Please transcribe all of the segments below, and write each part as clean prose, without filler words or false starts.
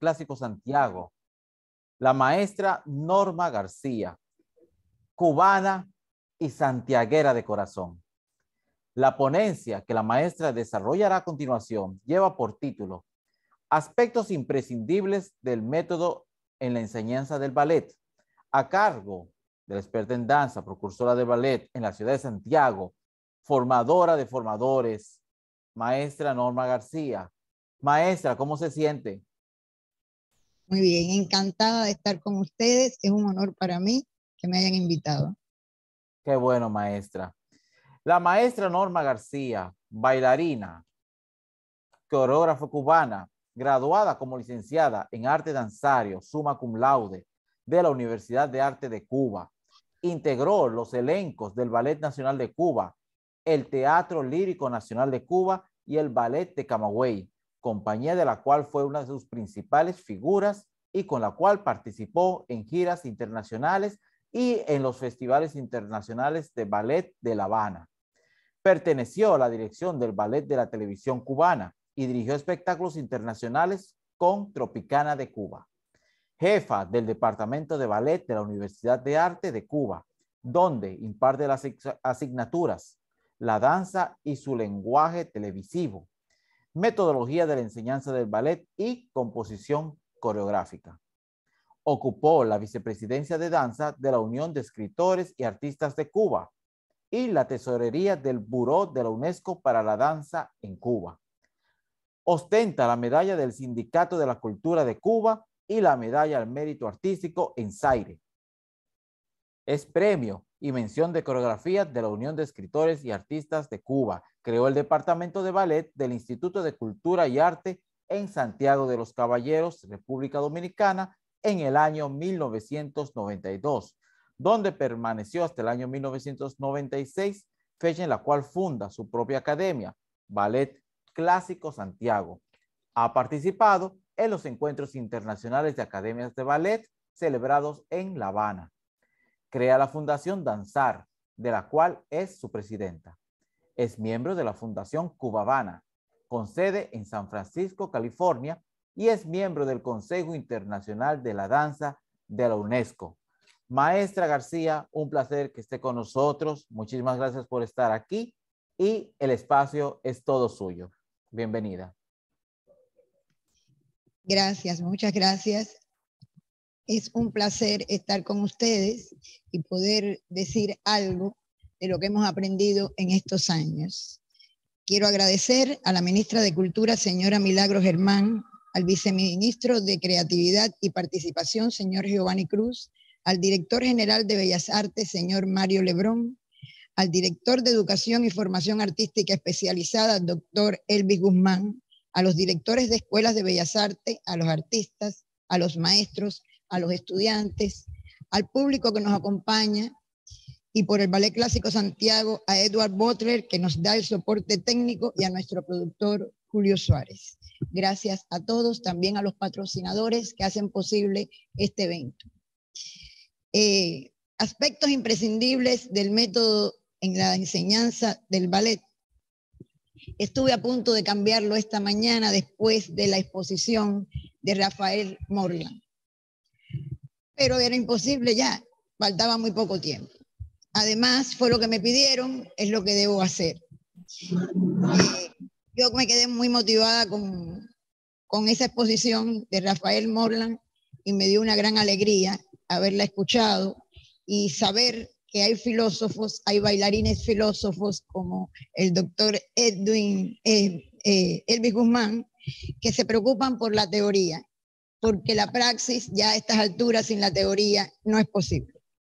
Clásico Santiago, la maestra Norma García, cubana y santiaguera de corazón. La ponencia que la maestra desarrollará a continuación lleva por título Aspectos imprescindibles del método en la enseñanza del ballet, a cargo de la experta en danza, precursora del ballet en la ciudad de Santiago, formadora de formadores, maestra Norma García. Maestra, ¿cómo se siente? Muy bien, encantada de estar con ustedes. Es un honor para mí que me hayan invitado. Qué bueno, maestra. La maestra Norma García, bailarina, coreógrafa cubana, graduada como licenciada en arte danzario, summa cum laude, de la Universidad de Arte de Cuba. Integró los elencos del Ballet Nacional de Cuba, el Teatro Lírico Nacional de Cuba y el Ballet de Camagüey, compañía de la cual fue una de sus principales figuras y con la cual participó en giras internacionales y en los festivales internacionales de ballet de La Habana. Perteneció a la dirección del Ballet de la Televisión Cubana y dirigió espectáculos internacionales con Tropicana de Cuba. Jefa del Departamento de Ballet de la Universidad de Arte de Cuba, donde imparte las asignaturas, la danza y su lenguaje televisivo, metodología de la enseñanza del ballet y composición coreográfica. Ocupó la vicepresidencia de danza de la Unión de Escritores y Artistas de Cuba y la tesorería del Buró de la UNESCO para la Danza en Cuba. Ostenta la medalla del Sindicato de la Cultura de Cuba y la medalla al mérito artístico en Zaire. Es premio y mención de coreografía de la Unión de Escritores y Artistas de Cuba. Creó el Departamento de Ballet del Instituto de Cultura y Arte en Santiago de los Caballeros, República Dominicana, en el año 1992, donde permaneció hasta el año 1996, fecha en la cual funda su propia academia, Ballet Clásico Santiago. Ha participado en los encuentros internacionales de academias de ballet celebrados en La Habana. Crea la Fundación Danzar, de la cual es su presidenta. Es miembro de la Fundación Cuba Habana, con sede en San Francisco, California, y es miembro del Consejo Internacional de la Danza de la UNESCO. Maestra García, un placer que esté con nosotros. Muchísimas gracias por estar aquí y el espacio es todo suyo. Bienvenida. Gracias, muchas gracias. Es un placer estar con ustedes y poder decir algo de lo que hemos aprendido en estos años. Quiero agradecer a la ministra de Cultura, señora Milagros Germán, al viceministro de Creatividad y Participación, señor Giovanni Cruz, al director general de Bellas Artes, señor Mario Lebrón, al director de Educación y Formación Artística Especializada, doctor Elvis Guzmán, a los directores de escuelas de Bellas Artes, a los artistas, a los maestros, a los estudiantes, al público que nos acompaña, y por el Ballet Clásico Santiago, a Edward Butler, que nos da el soporte técnico, y a nuestro productor Julio Suárez. Gracias a todos, también a los patrocinadores que hacen posible este evento. Aspectos imprescindibles del método en la enseñanza del ballet. Estuve a punto de cambiarlo esta mañana después de la exposición de Rafael Morland, pero era imposible ya, faltaba muy poco tiempo. Además, fue lo que me pidieron, es lo que debo hacer. Yo me quedé muy motivada con esa exposición de Rafael Morland y me dio una gran alegría haberla escuchado y saber que hay filósofos, hay bailarines filósofos como el doctor Elvis Guzmán, que se preocupan por la teoría, porque la praxis ya a estas alturas sin la teoría no es posible.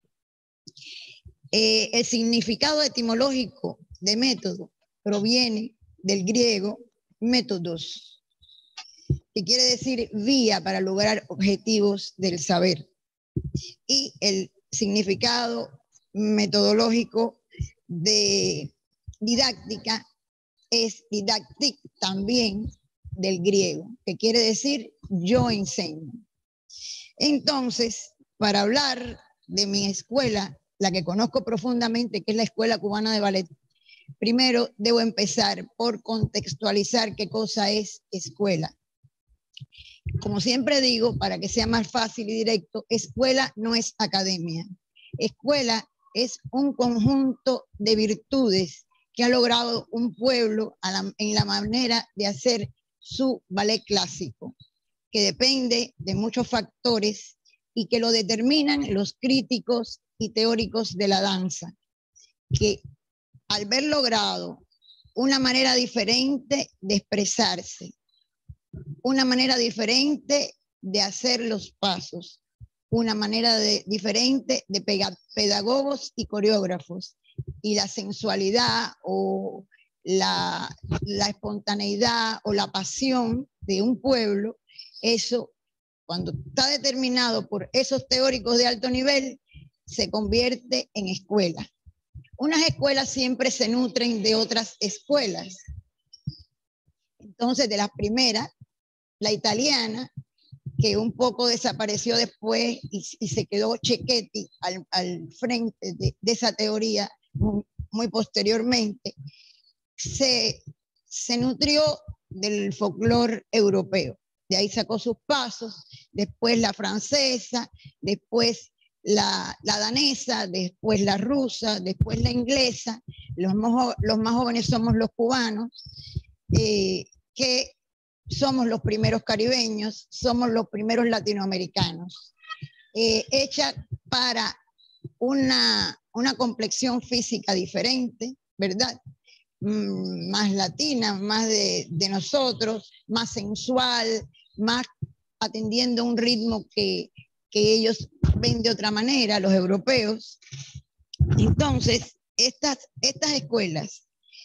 El significado etimológico de método proviene del griego métodos, que quiere decir vía para lograr objetivos del saber. Y el significado metodológico de didáctica es didactic también del griego, que quiere decir yo enseño. Entonces, para hablar de mi escuela, la que conozco profundamente, que es la Escuela Cubana de Ballet, primero debo empezar por contextualizar qué cosa es escuela. como siempre digo, para que sea más fácil y directo, escuela no es academia. Escuela es un conjunto de virtudes que ha logrado un pueblo en la manera de hacer su ballet clásico, que depende de muchos factores y que lo determinan los críticos y teóricos de la danza, que al ver logrado una manera diferente de expresarse, una manera diferente de hacer los pasos, una manera diferente de pedagogos y coreógrafos, y la sensualidad o la espontaneidad o la pasión de un pueblo, eso, cuando está determinado por esos teóricos de alto nivel, se convierte en escuela. Unas escuelas siempre se nutren de otras escuelas. Entonces, de las primeras, la italiana, que un poco desapareció después y se quedó Cecchetti al frente de esa teoría muy posteriormente, se nutrió del folclore europeo. De ahí sacó sus pasos, después la francesa, después la danesa, después la rusa, después la inglesa. Los más jóvenes somos los cubanos, que somos los primeros caribeños, somos los primeros latinoamericanos, hecha para una complexión física diferente, ¿verdad? Más latina, más de nosotros, más sensual, más atendiendo un ritmo que ellos ven de otra manera, los europeos. Entonces, estas escuelas,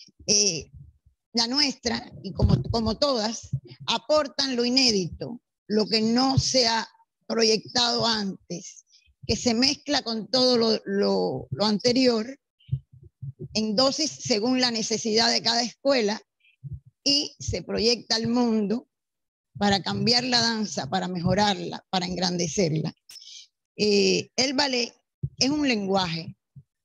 la nuestra, y como todas, aportan lo inédito, lo que no se ha proyectado antes, que se mezcla con todo lo anterior, en dosis según la necesidad de cada escuela, y se proyecta al mundo para cambiar la danza, para mejorarla, para engrandecerla. El ballet es un lenguaje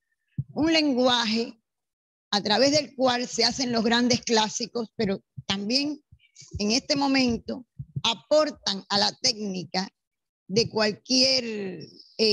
a través del cual se hacen los grandes clásicos, pero también en este momento aportan a la técnica de cualquier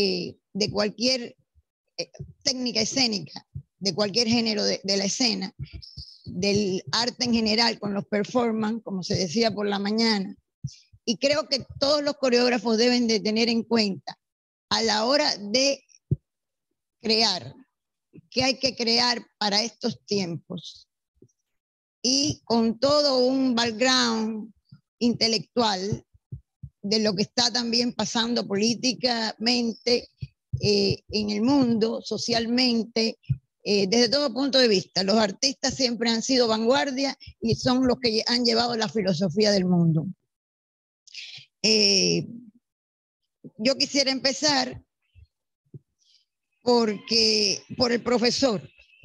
técnica escénica, de cualquier género de la escena, del arte en general, con los performance, como se decía por la mañana. Y creo que todos los coreógrafos deben de tener en cuenta a la hora de crear, que hay que crear para estos tiempos. Y con todo un background intelectual de lo que está también pasando políticamente en el mundo, socialmente, desde todo punto de vista. Los artistas siempre han sido vanguardia y son los que han llevado la filosofía del mundo. Yo quisiera empezar por el profesor.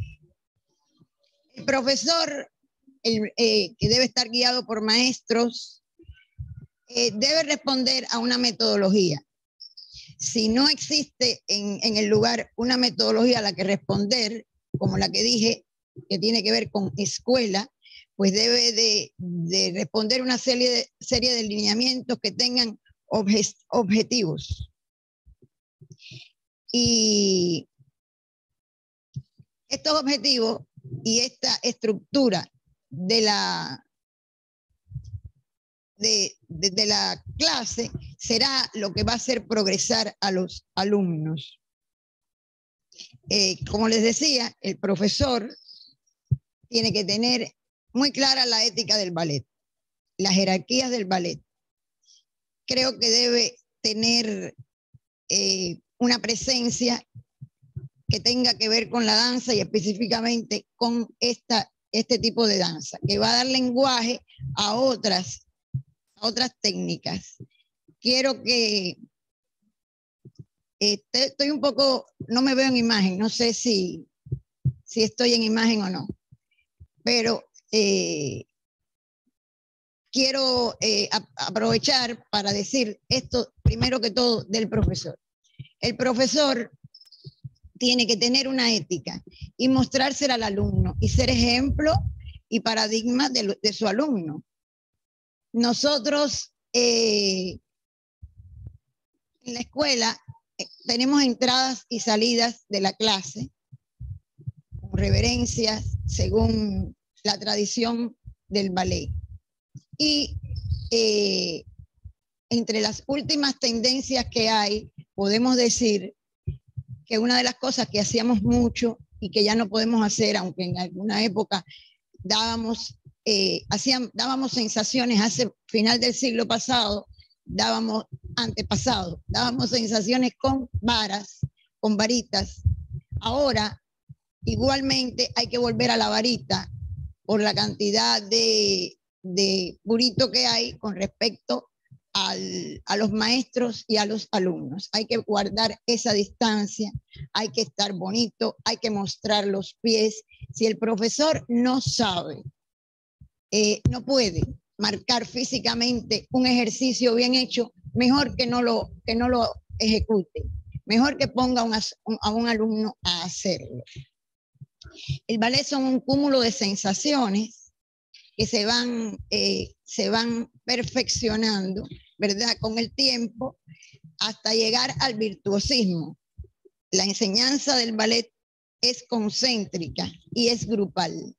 El profesor, que debe estar guiado por maestros, debe responder a una metodología. Si no existe en el lugar una metodología a la que responder, como la que dije, que tiene que ver con escuela, pues debe de responder una serie de lineamientos que tengan objetivos. Y estos objetivos y esta estructura de la clase será lo que va a hacer progresar a los alumnos. Como les decía, el profesor tiene que tener muy clara la ética del ballet, las jerarquías del ballet. Creo que debe tener una presencia que tenga que ver con la danza y específicamente con este tipo de danza, que va a dar lenguaje a otras técnicas. Quiero que estoy un poco, no me veo en imagen, no sé si estoy en imagen o no, pero quiero aprovechar para decir esto primero que todo del profesor. El profesor tiene que tener una ética y mostrársela al alumno y ser ejemplo y paradigma de su alumno. Nosotros en la escuela tenemos entradas y salidas de la clase, con reverencias según la tradición del ballet. Y entre las últimas tendencias que hay, podemos decir que una de las cosas que hacíamos mucho y que ya no podemos hacer, aunque en alguna época dábamos sensaciones hace final del siglo pasado, dábamos sensaciones con varas, con varitas. Ahora, igualmente hay que volver a la varita por la cantidad de burito que hay con respecto a los maestros y a los alumnos. Hay que guardar esa distancia, hay que estar bonito, hay que mostrar los pies. Si el profesor no sabe, no puede marcar físicamente un ejercicio bien hecho, mejor que no lo ejecute, mejor que ponga a un alumno a hacerlo. El ballet son un cúmulo de sensaciones que se van perfeccionando, ¿verdad?, con el tiempo, hasta llegar al virtuosismo. La enseñanza del ballet es concéntrica y es grupal.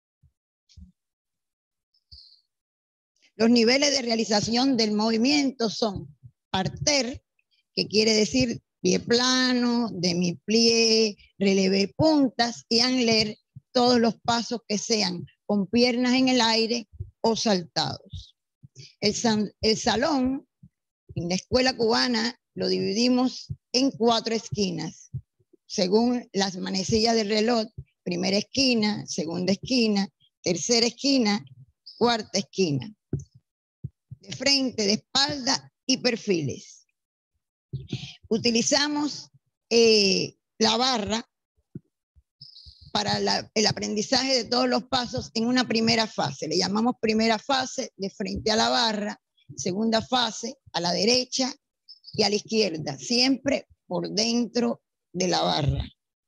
Los niveles de realización del movimiento son parterre, que quiere decir pie plano, demi-plié, relevé puntas, y angler, todos los pasos que sean con piernas en el aire o saltados. El salón, en la escuela cubana, lo dividimos en 4 esquinas, según las manecillas del reloj: primera esquina, segunda esquina, tercera esquina, cuarta esquina. De frente, de espalda y perfiles. Utilizamos la barra para el aprendizaje de todos los pasos en una primera fase. Le llamamos primera fase, de frente a la barra; segunda fase, a la derecha y a la izquierda, siempre por dentro de la barra.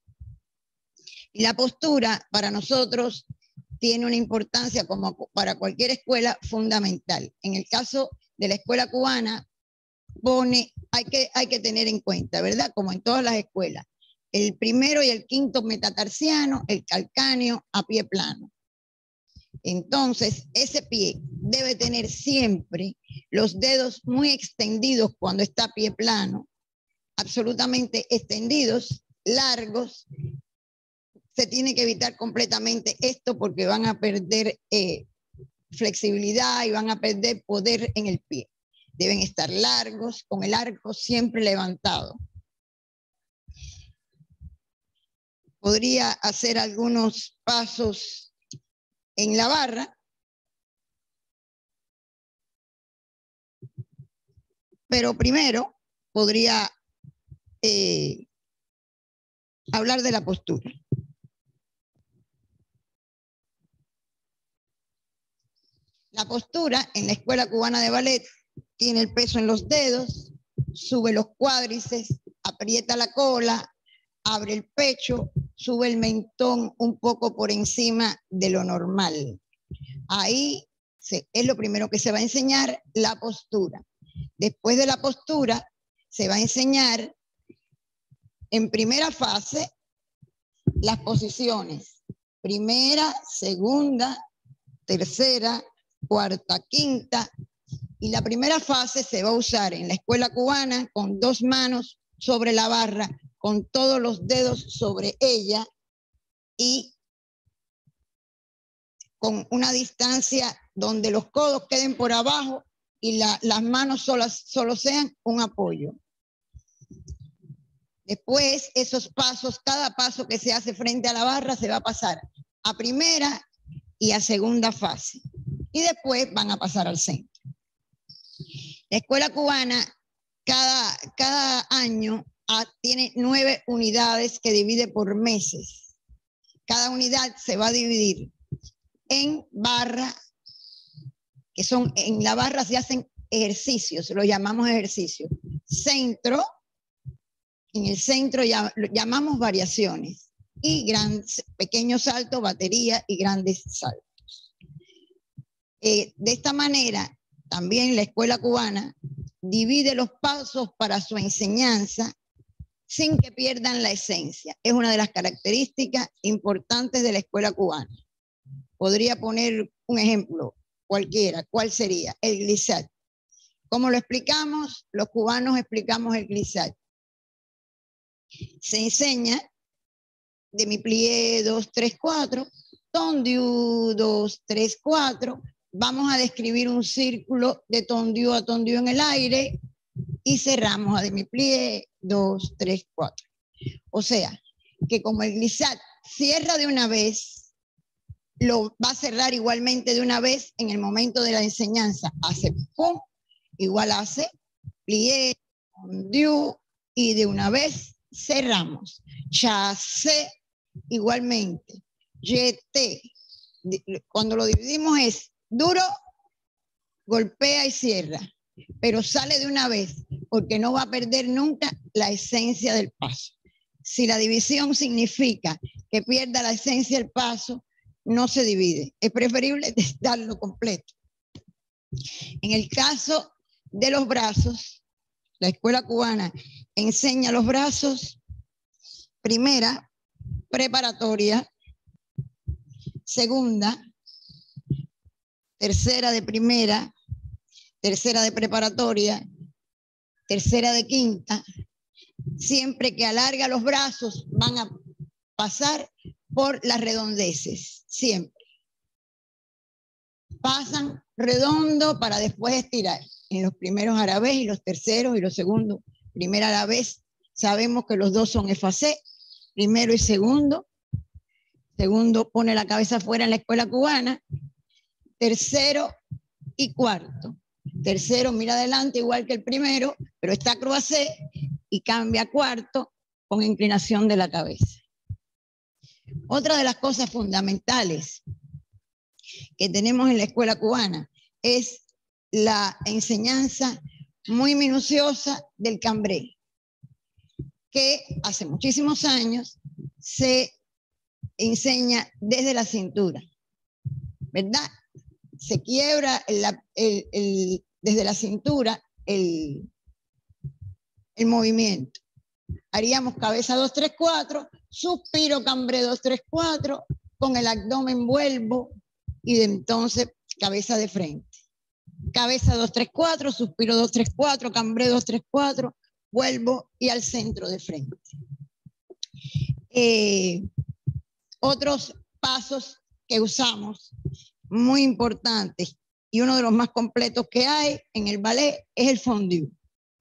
Y la postura para nosotros tiene una importancia, como para cualquier escuela, fundamental. En el caso de la escuela cubana, hay que tener en cuenta, ¿verdad?, como en todas las escuelas, el primero y el quinto metatarsiano, el calcáneo a pie plano. Entonces, ese pie debe tener siempre los dedos muy extendidos cuando está a pie plano, absolutamente extendidos, largos. Se tiene que evitar completamente esto porque van a perder flexibilidad y van a perder poder en el pie. Deben estar largos, con el arco siempre levantado. Podría hacer algunos pasos en la barra, pero primero podría hablar de la postura. La postura en la Escuela Cubana de Ballet tiene el peso en los dedos, sube los cuádriceps, aprieta la cola, abre el pecho, sube el mentón un poco por encima de lo normal. Ahí es lo primero que se va a enseñar, la postura. Después de la postura se va a enseñar en primera fase las posiciones: primera, segunda, tercera, cuarta, quinta. Y la primera fase se va a usar en la escuela cubana con 2 manos sobre la barra, con todos los dedos sobre ella y con una distancia donde los codos queden por abajo y las manos solo sean un apoyo. Después, esos pasos, cada paso que se hace frente a la barra se va a pasar a primera y a segunda fase. Y después van a pasar al centro. La escuela cubana cada año tiene 9 unidades que divide por meses. Cada unidad se va a dividir en barra, que son, en la barra se hacen ejercicios, lo llamamos ejercicios. Centro, en el centro lo llamamos variaciones. Y pequeños saltos, batería y grandes saltos. De esta manera, también la escuela cubana divide los pasos para su enseñanza sin que pierdan la esencia. Es una de las características importantes de la escuela cubana. Podría poner un ejemplo cualquiera. ¿Cuál sería? El glissade. ¿Cómo lo explicamos? Los cubanos explicamos el glissade. Se enseña demi-plié 2, 3, 4, tendu 2, 3, 4. Vamos a describir un círculo de tendu a tendu en el aire y cerramos a demi-plié 2, 3, 4. O sea, que como el glissade cierra de una vez, lo va a cerrar igualmente de una vez en el momento de la enseñanza. Hace pum, igual hace plié, tendu, y de una vez cerramos. Chassé, igualmente. Jeté. Cuando lo dividimos es duro, golpea y cierra, pero sale de una vez porque no va a perder nunca la esencia del paso. Si la división significa que pierda la esencia del paso, no se divide. Es preferible darlo completo. En el caso de los brazos, la escuela cubana enseña los brazos, primera, preparatoria, segunda, tercera de primera, tercera de preparatoria, tercera de quinta. Siempre que alarga los brazos van a pasar por las redondeces, siempre. Pasan redondo para después estirar. En los primeros arabés y los terceros y los segundos. Primer arabés, sabemos que los dos son effacés, primero y segundo. Segundo pone la cabeza afuera en la escuela cubana. Tercero y cuarto. Tercero mira adelante igual que el primero, pero está croisé y cambia a cuarto con inclinación de la cabeza. Otra de las cosas fundamentales que tenemos en la escuela cubana es la enseñanza muy minuciosa del cambré, que hace muchísimos años se enseña desde la cintura, ¿verdad? Se quiebra desde la cintura el movimiento. Haríamos cabeza 2, 3, 4, suspiro, cambré 2, 3, 4, con el abdomen vuelvo y de entonces cabeza de frente. Cabeza 2, 3, 4, suspiro 2, 3, 4, cambré 2, 3, 4, vuelvo y al centro de frente. Otros pasos que usamos, muy importantes, y uno de los más completos que hay en el ballet es el fondu.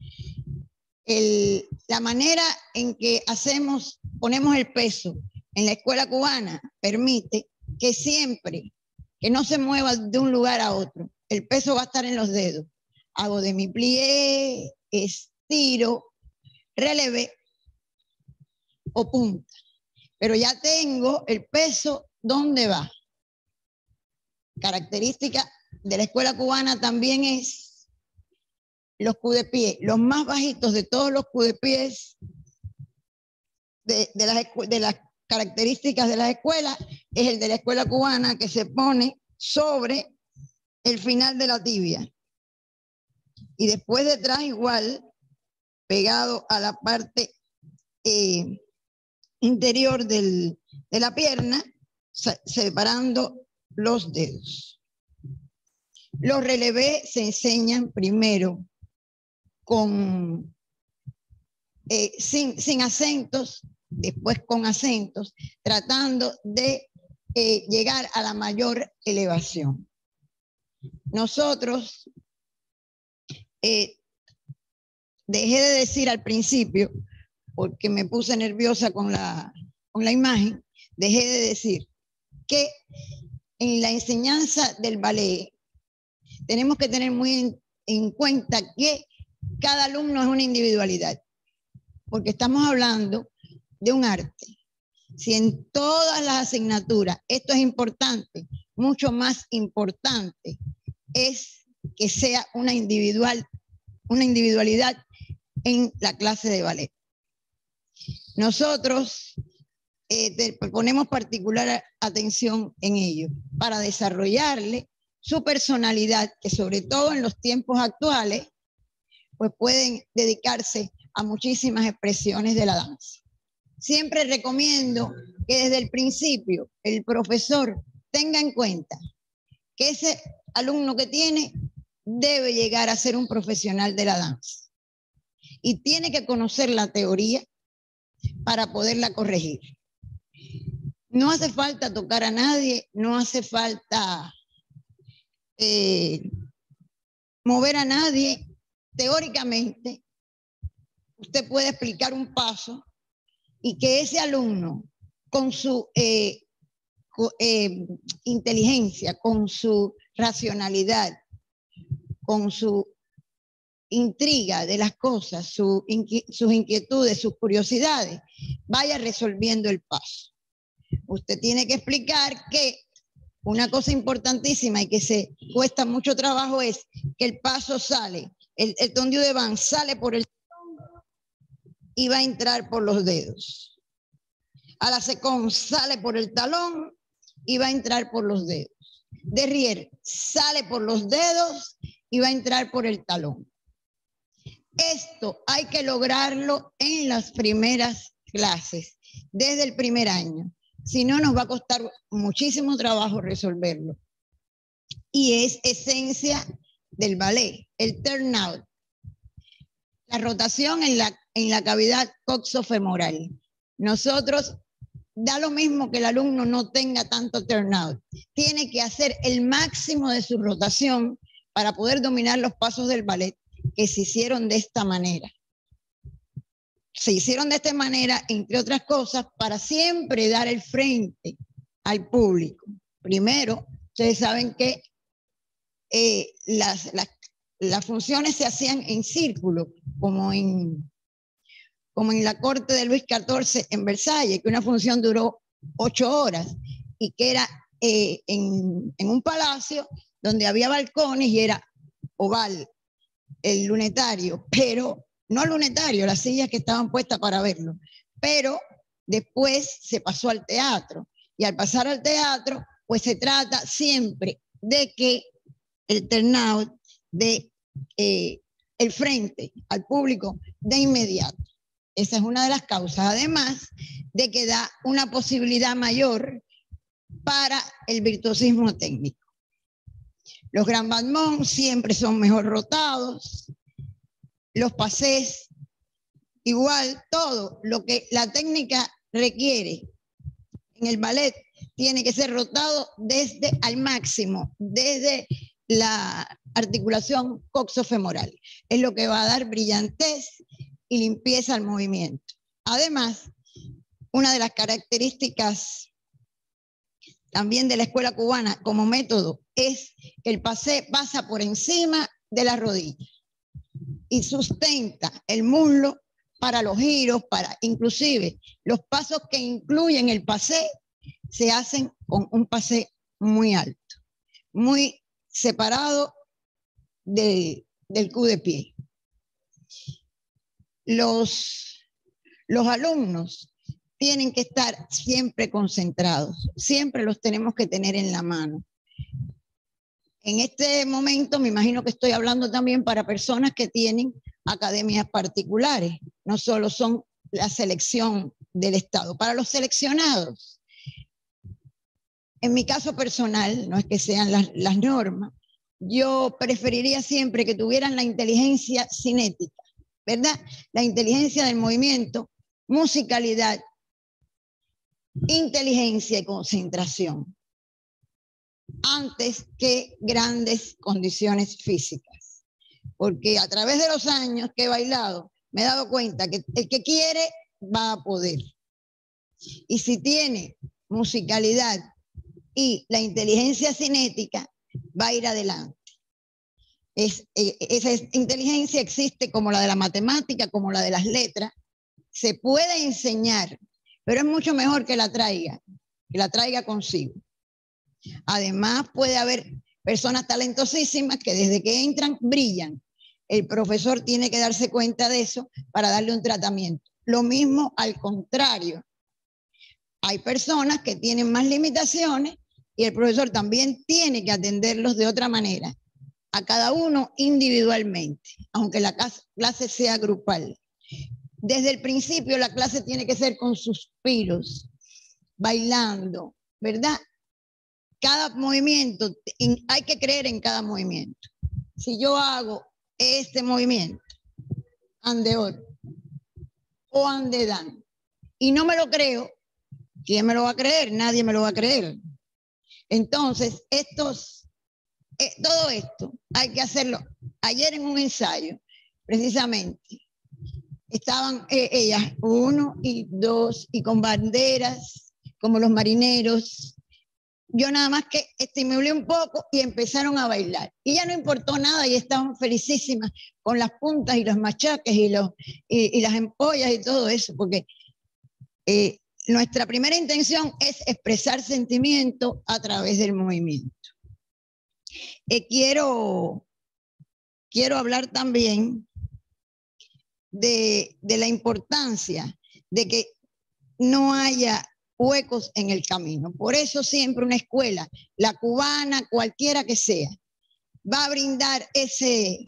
La manera en que ponemos el peso en la escuela cubana permite que siempre, que no se mueva de un lugar a otro, el peso va a estar en los dedos. Hago demi-plié, estiro, relevé o punta. Pero ya tengo el peso, ¿dónde va? Característica de la escuela cubana también es los coup de pied. Los más bajitos de todos los coup de pies de las características de las escuelas es el de la escuela cubana, que se pone sobre el final de la tibia. Y después detrás igual, pegado a la parte interior de la pierna, separando los dedos. Los relevés se enseñan primero sin acentos, después con acentos, tratando de llegar a la mayor elevación. Nosotros, dejé de decir al principio, porque me puse nerviosa con la imagen, dejé de decir que en la enseñanza del ballet tenemos que tener muy en cuenta que cada alumno es una individualidad, porque estamos hablando de un arte. Si en todas las asignaturas esto es importante, mucho más importante es que sea una individualidad en la clase de ballet. Nosotros ponemos particular atención en ello para desarrollarle su personalidad, que sobre todo en los tiempos actuales, pues pueden dedicarse a muchísimas expresiones de la danza. Siempre recomiendo que desde el principio el profesor tenga en cuenta que ese alumno que tiene debe llegar a ser un profesional de la danza y tiene que conocer la teoría para poderla corregir. No hace falta tocar a nadie, no hace falta mover a nadie. Teóricamente, usted puede explicar un paso y que ese alumno, con su inteligencia, con su racionalidad, con su intriga de las cosas, sus inquietudes, sus curiosidades, vaya resolviendo el paso. Usted tiene que explicar que una cosa importantísima y que se cuesta mucho trabajo es que el paso sale, el tondiu de van sale por el y va a entrar por los dedos. A la secón sale por el talón y va a entrar por los dedos. Derrière sale por los dedos y va a entrar por el talón. Esto hay que lograrlo en las primeras clases, desde el primer año. Si no, nos va a costar muchísimo trabajo resolverlo. Y es esencia del ballet, el turnout. La rotación en la cavidad coxofemoral. Nosotros, da lo mismo que el alumno no tenga tanto turnout. Tiene que hacer el máximo de su rotación para poder dominar los pasos del ballet que se hicieron de esta manera. Se hicieron de esta manera, entre otras cosas, para siempre dar el frente al público. Primero, ustedes saben que las funciones se hacían en círculo, como en la corte de Luis XIV en Versalles, que una función duró 8 horas y que era en un palacio donde había balcones y era oval, el lunetario, pero no el lunetario, las sillas que estaban puestas para verlo, pero después se pasó al teatro y al pasar al teatro, pues se trata siempre de que el turnout de el frente al público de inmediato. Esa es una de las causas, además de que da una posibilidad mayor para el virtuosismo técnico. Los grand battements siempre son mejor rotados, los pasés, igual, todo lo que la técnica requiere en el ballet tiene que ser rotado desde al máximo, desde la articulación coxofemoral. Es lo que va a dar brillantez y limpieza al movimiento. Además, una de las características también de la escuela cubana como método es que el pasé pasa por encima de la rodilla y sustenta el muslo para los giros, para inclusive los pasos que incluyen el pasé se hacen con un pasé muy alto, muy separado del cul de pie. Los alumnos tienen que estar siempre concentrados, siempre los tenemos que tener en la mano. En este momento me imagino que estoy hablando también para personas que tienen academias particulares, no solo son la selección del Estado. Para los seleccionados, en mi caso personal, no es que sean las normas, yo preferiría siempre que tuvieran la inteligencia cinética, ¿verdad? La inteligencia del movimiento, musicalidad, inteligencia y concentración, antes que grandes condiciones físicas. Porque a través de los años que he bailado, me he dado cuenta que el que quiere va a poder. Y si tiene musicalidad y la inteligencia cinética, va a ir adelante. Esa inteligencia existe como la de la matemática, como la de las letras. Se puede enseñar, pero es mucho mejor que la traiga consigo. Además, puede haber personas talentosísimas que desde que entran brillan. El profesor tiene que darse cuenta de eso para darle un tratamiento. Lo mismo al contrario. Hay personas que tienen más limitaciones y el profesor también tiene que atenderlos de otra manera, a cada uno individualmente, aunque la clase sea grupal. Desde el principio la clase tiene que ser con suspiros, bailando, ¿verdad? Cada movimiento, hay que creer en cada movimiento. Si yo hago este movimiento, andeor o andedan, y no me lo creo, ¿quién me lo va a creer? Nadie me lo va a creer. Entonces, todo esto hay que hacerlo. Ayer en un ensayo, precisamente, estaban ellas, 1 y 2, y con banderas, como los marineros. Yo nada más que estimulé un poco y empezaron a bailar. Y ya no importó nada y estaban felicísimas con las puntas y los machaques y las empollas y todo eso, porque nuestra primera intención es expresar sentimiento a través del movimiento. Quiero hablar también de la importancia de que no haya huecos en el camino. Por eso siempre una escuela, la cubana, cualquiera que sea, va a brindar ese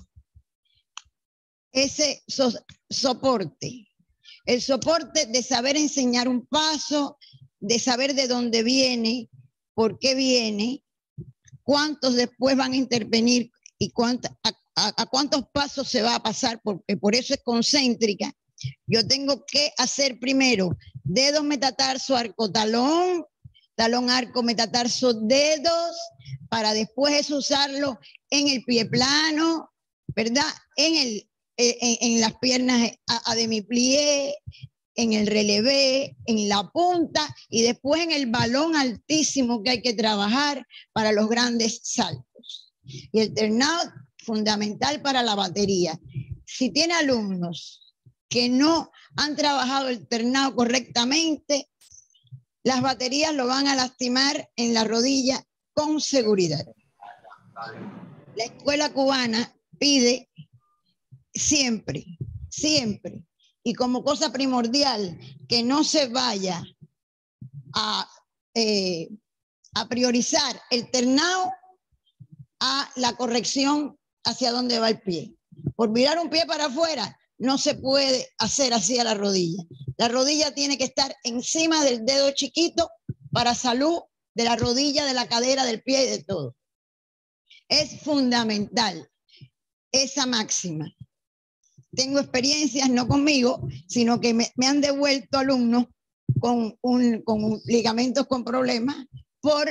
soporte. El soporte de saber enseñar un paso, de saber de dónde viene, por qué viene, cuántos después van a intervenir y a cuántos pasos se va a pasar, porque por eso es concéntrica. Yo tengo que hacer primero dedos, metatarso, arco, talón, talón, arco, metatarso, dedos, para después eso usarlo en el pie plano, ¿verdad? En las piernas a demi-plié, en el relevé, en la punta y después en el balón altísimo que hay que trabajar para los grandes saltos. Y el turnout, fundamental para la batería. Si tiene alumnos que no han trabajado el turnout correctamente, las baterías lo van a lastimar en la rodilla con seguridad. La escuela cubana pide siempre, siempre, y como cosa primordial, que no se vaya a priorizar el turnout a la corrección hacia dónde va el pie. Por mirar un pie para afuera, no se puede hacer así a la rodilla. La rodilla tiene que estar encima del dedo chiquito para salud de la rodilla, de la cadera, del pie y de todo. Es fundamental esa máxima. Tengo experiencias, no conmigo, sino que me han devuelto alumnos con ligamentos con problemas por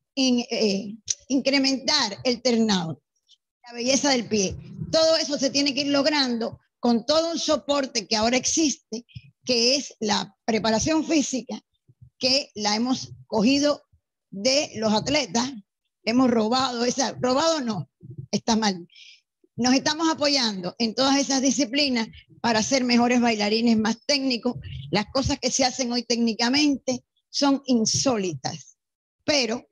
incrementar el turnout, la belleza del pie. Todo eso se tiene que ir logrando con todo un soporte que ahora existe, que es la preparación física, que la hemos cogido de los atletas, hemos robado no, está mal. Nos estamos apoyando en todas esas disciplinas para ser mejores bailarines, más técnicos. Las cosas que se hacen hoy técnicamente son insólitas, pero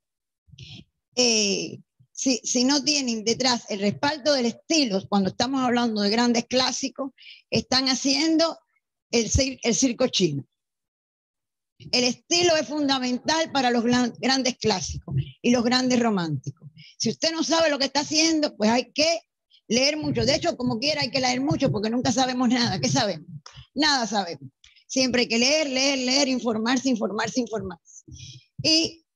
si no tienen detrás el respaldo del estilo, cuando estamos hablando de grandes clásicos, están haciendo el circo chino. El estilo es fundamental para los grandes clásicos y los grandes románticos. Si usted no sabe lo que está haciendo, pues hay que leer mucho. De hecho, como quiera, hay que leer mucho porque nunca sabemos nada. ¿Qué sabemos? Nada sabemos. Siempre hay que leer, informarse. Y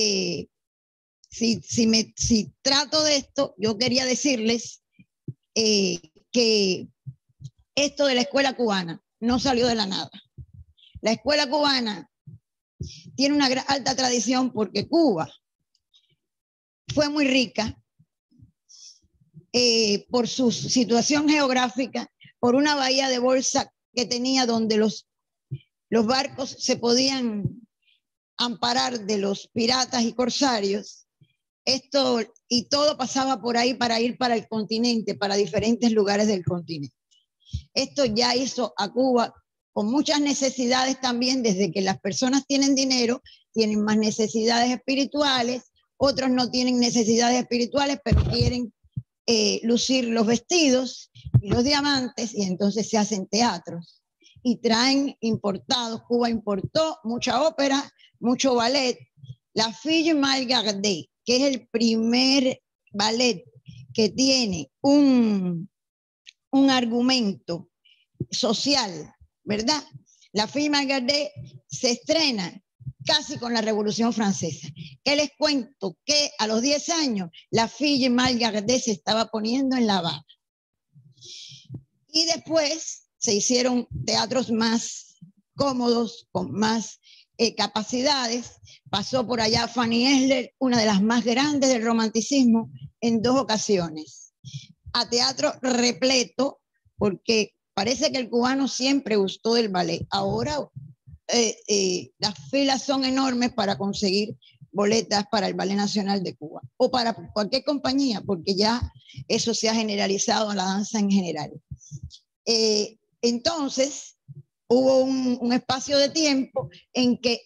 si trato de esto, yo quería decirles que esto de la escuela cubana no salió de la nada. La escuela cubana tiene una alta tradición porque Cuba fue muy rica por su situación geográfica, por una bahía de bolsa que tenía donde los barcos se podían amparar de los piratas y corsarios. Esto y todo pasaba por ahí para ir para el continente, para diferentes lugares del continente. Esto ya hizo a Cuba con muchas necesidades también, desde que las personas tienen dinero, tienen más necesidades espirituales, otros no tienen necesidades espirituales, pero quieren lucir los vestidos y los diamantes, y entonces se hacen teatros y traen importados. Cuba importó mucha ópera, mucho ballet. La Fille Malgardée, que es el primer ballet que tiene un argumento social, ¿verdad? La Fille Malgardée se estrena casi con la Revolución Francesa. ¿Qué les cuento? Que a los 10 años la Fille Malgardée se estaba poniendo en La Habana. Y después se hicieron teatros más cómodos, con más capacidades. Pasó por allá Fanny Esler, una de las más grandes del romanticismo, en 2 ocasiones. A teatro repleto, porque parece que el cubano siempre gustó del ballet. Ahora las filas son enormes para conseguir boletas para el Ballet Nacional de Cuba o para cualquier compañía, porque ya eso se ha generalizado a la danza en general. Entonces, hubo un espacio de tiempo en que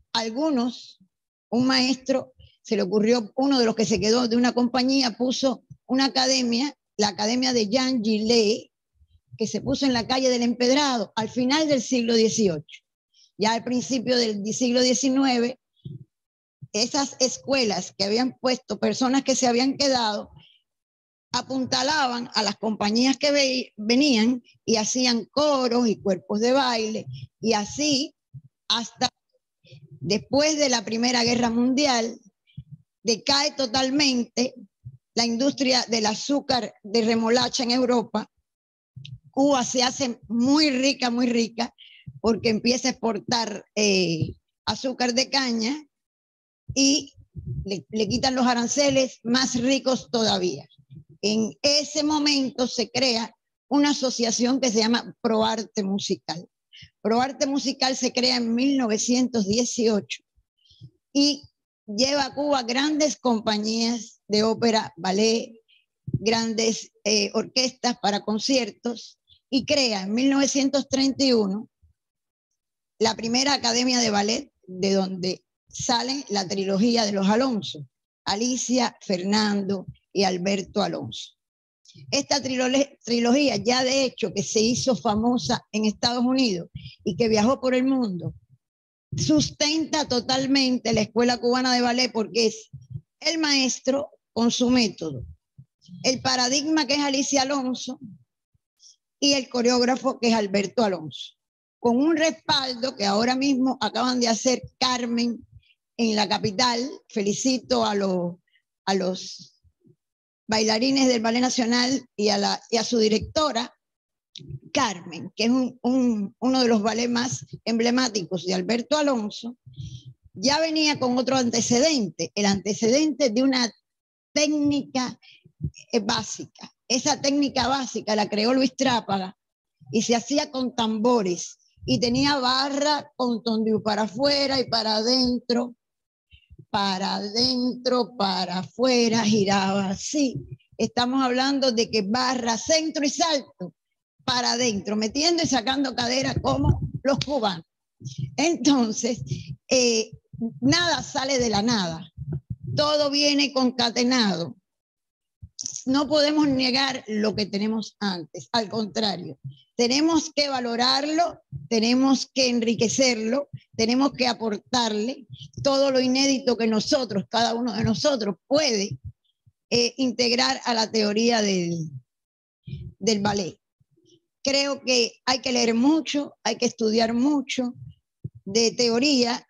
un maestro, se le ocurrió, uno de los que se quedó de una compañía, puso una academia, la Academia de Jean Gillet, que se puso en la calle del Empedrado al final del siglo XVIII. Ya al principio del siglo XIX, esas escuelas que habían puesto personas que se habían quedado, apuntalaban a las compañías que venían y hacían coros y cuerpos de baile, y así hasta después de la Primera Guerra Mundial decae totalmente la industria del azúcar de remolacha en Europa. Cuba se hace muy rica, porque empieza a exportar azúcar de caña y le quitan los aranceles, más ricos todavía. En ese momento se crea una asociación que se llama ProArte Musical. ProArte Musical se crea en 1918 y lleva a Cuba grandes compañías de ópera, ballet, grandes orquestas para conciertos, y crea en 1931 la primera academia de ballet, de donde sale la trilogía de los Alonso, Alicia, Fernando y Alberto Alonso. Esta trilogía, ya de hecho que se hizo famosa en Estados Unidos y que viajó por el mundo, sustenta totalmente la Escuela Cubana de Ballet, porque es el maestro con su método, el paradigma, que es Alicia Alonso, y el coreógrafo, que es Alberto Alonso, con un respaldo que ahora mismo acaban de hacer Carmen en la capital. Felicito a los bailarines del Ballet Nacional y a su directora, Carmen, que es uno de los ballets más emblemáticos de Alberto Alonso. Ya venía con otro antecedente, el antecedente de una técnica básica. Esa técnica básica la creó Luis Trápaga y se hacía con tambores y tenía barra con tondiú para afuera y para adentro, para afuera, giraba así. Estamos hablando de que barra, centro y salto para adentro, metiendo y sacando cadera como los cubanos. Entonces, nada sale de la nada, todo viene concatenado. No podemos negar lo que tenemos antes, al contrario, tenemos que valorarlo, tenemos que enriquecerlo, tenemos que aportarle todo lo inédito que nosotros, cada uno de nosotros, puede integrar a la teoría del ballet. Creo que hay que leer mucho, hay que estudiar mucho de teoría,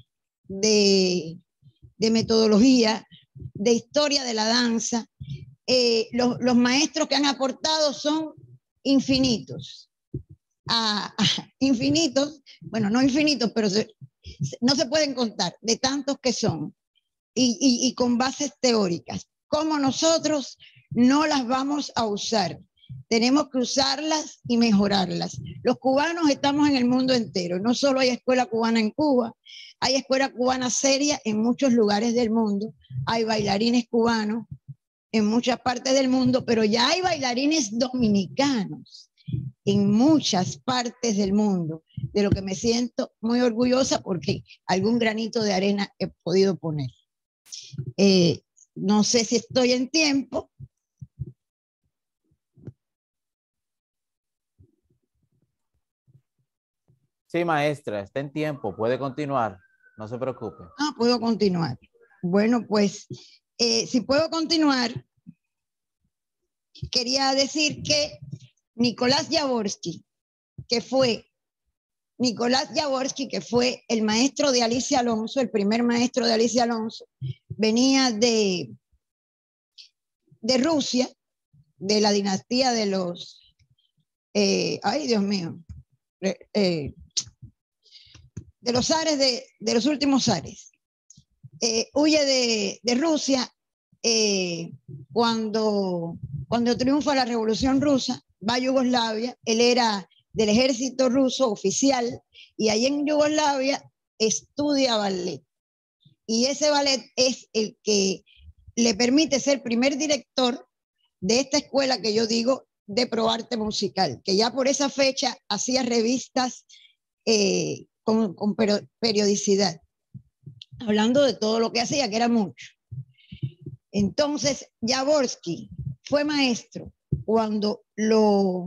de metodología, de historia de la danza. Los maestros que han aportado son infinitos. Infinitos, bueno, no infinitos, pero no se pueden contar de tantos que son, y con bases teóricas. Como nosotros no las vamos a usar, tenemos que usarlas y mejorarlas. Los cubanos estamos en el mundo entero, no solo hay escuela cubana en Cuba, hay escuela cubana seria en muchos lugares del mundo, hay bailarines cubanos en muchas partes del mundo, pero ya hay bailarines dominicanos en muchas partes del mundo, de lo que me siento muy orgullosa porque algún granito de arena he podido poner. No sé si estoy en tiempo. Sí, maestra, está en tiempo, puede continuar. no se preocupe. Ah, puedo continuar. Bueno, pues, si puedo continuar, quería decir que Nicolás Jaworski, que fue el maestro de Alicia Alonso, el primer maestro de Alicia Alonso, venía de Rusia, de la dinastía de los, ay Dios mío, de los zares, de los últimos zares. Huye de Rusia cuando triunfa la Revolución Rusa, va a Yugoslavia, él era del ejército ruso oficial, y ahí en Yugoslavia estudia ballet. Y ese ballet es el que le permite ser primer director de esta escuela que yo digo de ProArte Musical, que ya por esa fecha hacía revistas con periodicidad, hablando de todo lo que hacía, que era mucho. Entonces, Jaworski fue maestro cuando lo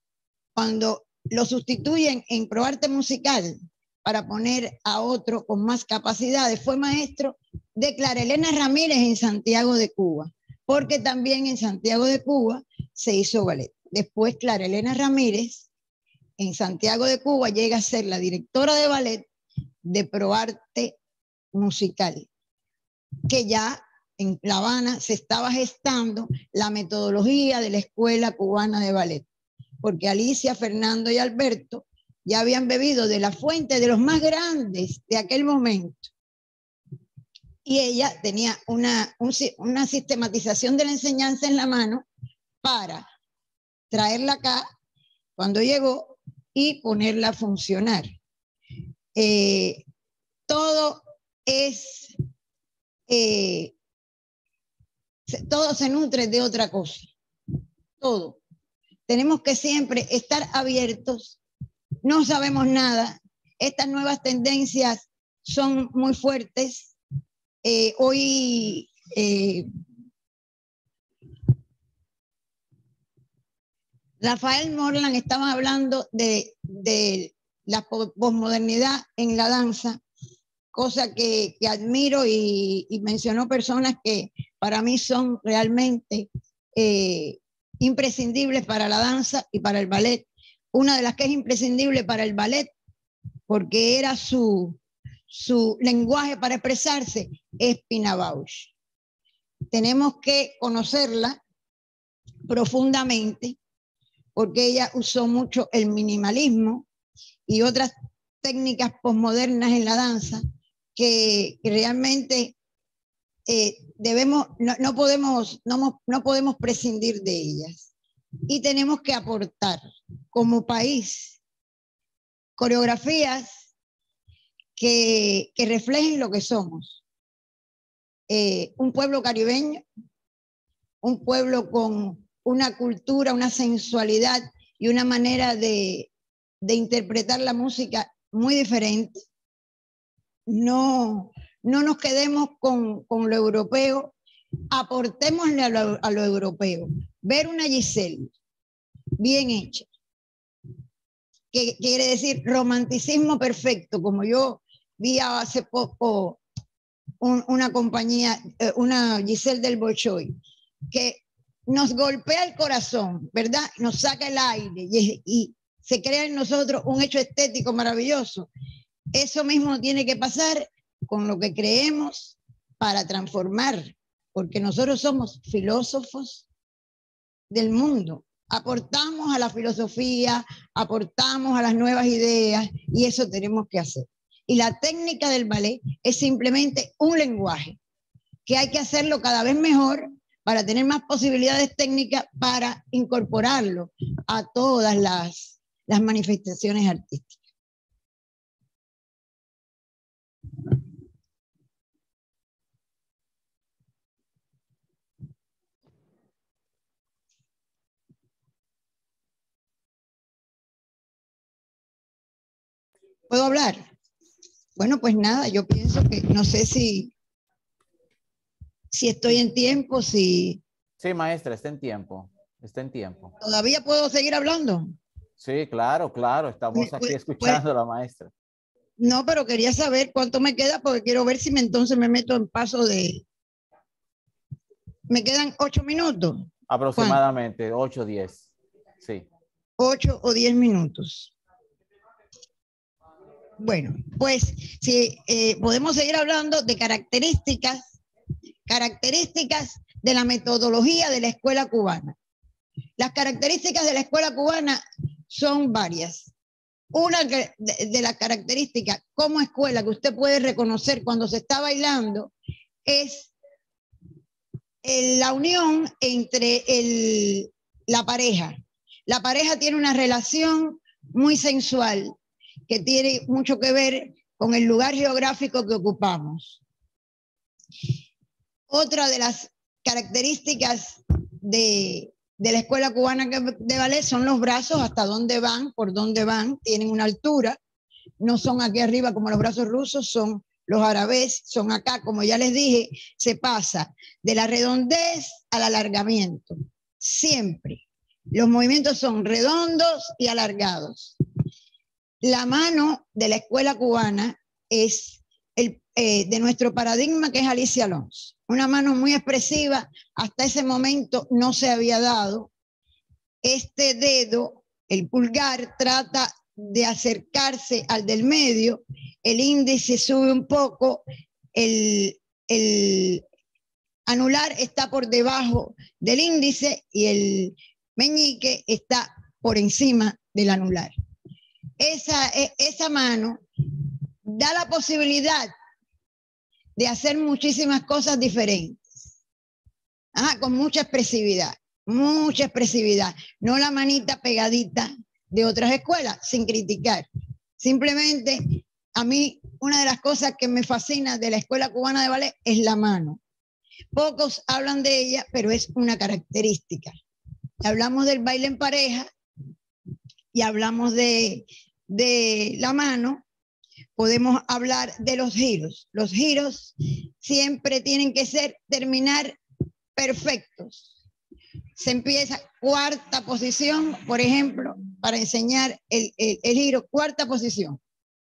sustituyen en ProArte Musical para poner a otro con más capacidades. Fue maestro de Clara Elena Ramírez en Santiago de Cuba, porque también en Santiago de Cuba se hizo ballet. Después Clara Elena Ramírez en Santiago de Cuba llega a ser la directora de ballet de ProArte Musical, que ya en La Habana se estaba gestando la metodología de la Escuela Cubana de Ballet, porque Alicia, Fernando y Alberto ya habían bebido de la fuente de los más grandes de aquel momento. Y ella tenía una sistematización de la enseñanza en la mano para traerla acá cuando llegó y ponerla a funcionar. Todo se nutre de otra cosa. Todo. Tenemos que siempre estar abiertos. No sabemos nada. Estas nuevas tendencias son muy fuertes. Hoy Rafael Morland estaba hablando de la posmodernidad en la danza, cosa que admiro, y mencionó personas que para mí son realmente imprescindibles para la danza y para el ballet. Una de las que es imprescindible para el ballet, porque era su lenguaje para expresarse, es Pina Bausch. Tenemos que conocerla profundamente, porque ella usó mucho el minimalismo y otras técnicas posmodernas en la danza que realmente no podemos prescindir de ellas. Y tenemos que aportar como país coreografías que reflejen lo que somos. Un pueblo caribeño, un pueblo con una cultura, una sensualidad y una manera de interpretar la música muy diferente. No nos quedemos con lo europeo, aportémosle a lo europeo. Ver una Giselle bien hecha, que quiere decir romanticismo perfecto, como yo vi hace poco una compañía, una Giselle del Bolshoi, que nos golpea el corazón, ¿verdad? Nos saca el aire y se crea en nosotros un hecho estético maravilloso. Eso mismo tiene que pasar con lo que creemos para transformar, porque nosotros somos filósofos del mundo. Aportamos a la filosofía, aportamos a las nuevas ideas, y eso tenemos que hacer. Y la técnica del ballet es simplemente un lenguaje que hay que hacerlo cada vez mejor para tener más posibilidades técnicas para incorporarlo a todas las manifestaciones artísticas. ¿Puedo hablar? Bueno, pues nada, yo pienso que, no sé si estoy en tiempo, si... Sí, maestra, está en tiempo. Está en tiempo. ¿Todavía puedo seguir hablando? Sí, claro, claro. Estamos aquí escuchando a la maestra. No, pero quería saber cuánto me queda porque quiero ver si entonces me meto en paso de... Me quedan 8 minutos. Aproximadamente 8 o 10. Sí. 8 o 10 minutos. Bueno, pues si podemos seguir hablando de características de la metodología de la escuela cubana. Las características de la escuela cubana son varias. Una de las características como escuela que usted puede reconocer cuando se está bailando es la unión entre la pareja. La pareja tiene una relación muy sensual que tiene mucho que ver con el lugar geográfico que ocupamos. Otra de las características de la escuela cubana de ballet son los brazos, hasta dónde van, por dónde van, tienen una altura, no son aquí arriba como los brazos rusos, son los árabes, son acá, como ya les dije, se pasa de la redondez al alargamiento, siempre. Los movimientos son redondos y alargados. La mano de la escuela cubana es de nuestro paradigma, que es Alicia Alonso. Una mano muy expresiva, hasta ese momento no se había dado. Este dedo, el pulgar, trata de acercarse al del medio, el índice sube un poco, el anular está por debajo del índice y el meñique está por encima del anular. Esa mano da la posibilidad de hacer muchísimas cosas diferentes. Con mucha expresividad, no la manita pegadita de otras escuelas, sin criticar. Simplemente, a mí, una de las cosas que me fascina de la escuela cubana de ballet es la mano. Pocos hablan de ella, pero es una característica. Hablamos del baile en pareja y hablamos de la mano. Podemos hablar de los giros. Los giros siempre tienen que terminar perfectos. Se empieza cuarta posición, por ejemplo, para enseñar el giro, cuarta posición.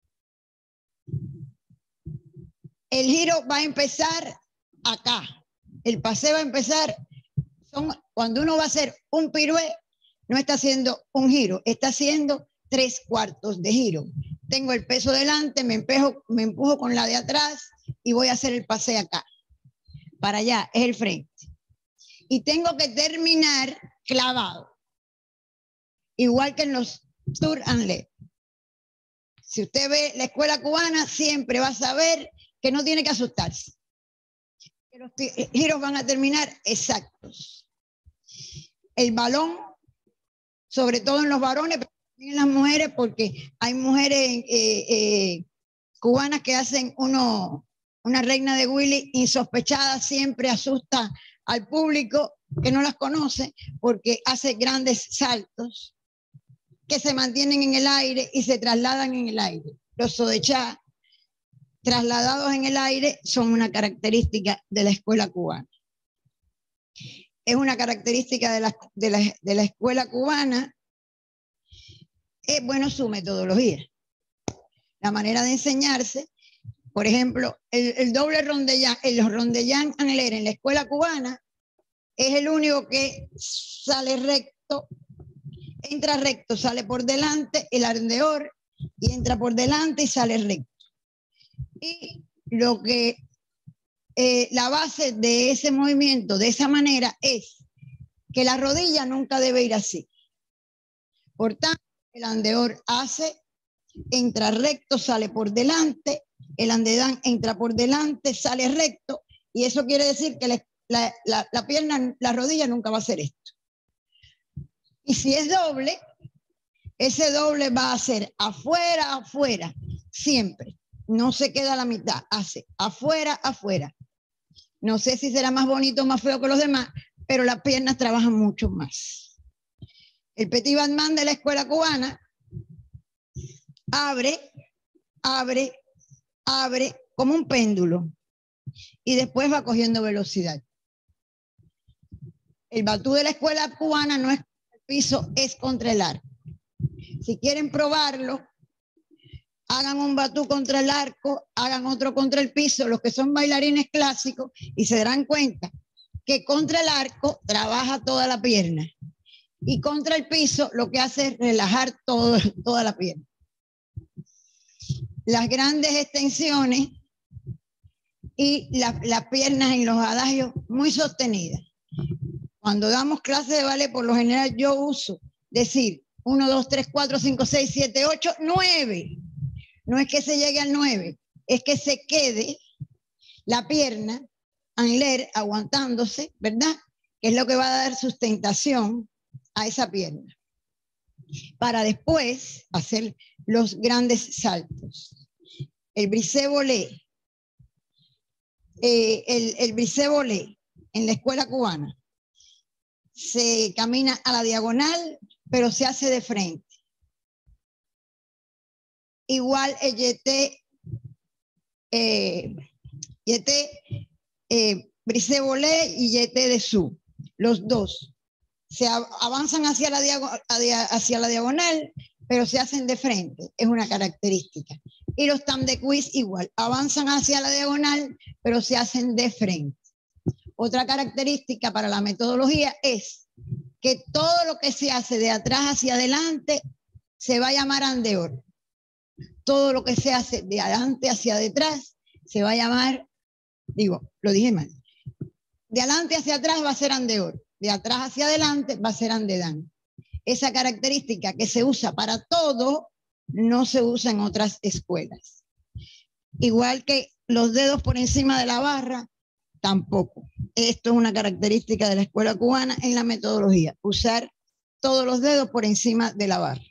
El giro va a empezar acá. El paseo va a empezar, cuando uno va a hacer un pirué, no está haciendo un giro, está haciendo 3/4 de giro. Tengo el peso delante, me empujo con la de atrás y voy a hacer el paseo acá. Para allá, es el frente. Y tengo que terminar clavado. Igual que en los tour and let. Si usted ve la escuela cubana, siempre va a saber que no tiene que asustarse. Que los giros van a terminar exactos. El balón, sobre todo en los varones, pero también en las mujeres, porque hay mujeres cubanas que hacen una reina de Willy insospechada, siempre asusta al público que no las conoce, porque hace grandes saltos que se mantienen en el aire y se trasladan en el aire. Los sodechá trasladados en el aire son una característica de la escuela cubana. Es una característica de la escuela cubana. Es bueno su metodología, la manera de enseñarse. Por ejemplo, el doble rondellán, los rondellán angler en la escuela cubana es el único que sale recto, entra recto, sale por delante, el ardeor, y entra por delante y sale recto. Y lo que la base de ese movimiento, de esa manera, es que la rodilla nunca debe ir así. Por tanto, el andeor entra recto, sale por delante, el andedán entra por delante, sale recto, y eso quiere decir que la pierna, la rodilla nunca va a hacer esto. Y si es doble, ese doble va a ser afuera, afuera, siempre. No se queda a la mitad, hace afuera, afuera. No sé si será más bonito o más feo que los demás, pero las piernas trabajan mucho más. El petit battement de la escuela cubana abre, abre, abre como un péndulo y después va cogiendo velocidad. El batú de la escuela cubana no es contra el piso, es contra el arco. Si quieren probarlo, hagan un batú contra el arco, hagan otro contra el piso, los que son bailarines clásicos, y se darán cuenta que contra el arco trabaja toda la pierna y contra el piso lo que hace es relajar toda la pierna. Las grandes extensiones y las piernas en los adagios muy sostenidas. Cuando damos clases de ballet, por lo general yo uso decir 1, 2, 3, 4, 5, 6, 7, 8, 9. No es que se llegue al 9, es que se quede la pierna angler aguantándose, ¿verdad? Que es lo que va a dar sustentación a esa pierna. Para después hacer los grandes saltos. El brisé volé. El brisé volé en la escuela cubana se camina a la diagonal, pero se hace de frente. Igual el brisé volé y yeté de su, los dos se avanzan hacia la diagonal, pero se hacen de frente, es una característica. Y los tam de quiz igual, avanzan hacia la diagonal, pero se hacen de frente. Otra característica para la metodología es que todo lo que se hace de atrás hacia adelante se va a llamar andeor. Todo lo que se hace de adelante hacia detrás se va a llamar, lo dije mal, de adelante hacia atrás va a ser andeor, de atrás hacia adelante va a ser andedán. Esa característica que se usa para todo no se usa en otras escuelas. Igual que los dedos por encima de la barra, tampoco. Esto es una característica de la escuela cubana en la metodología, usar todos los dedos por encima de la barra.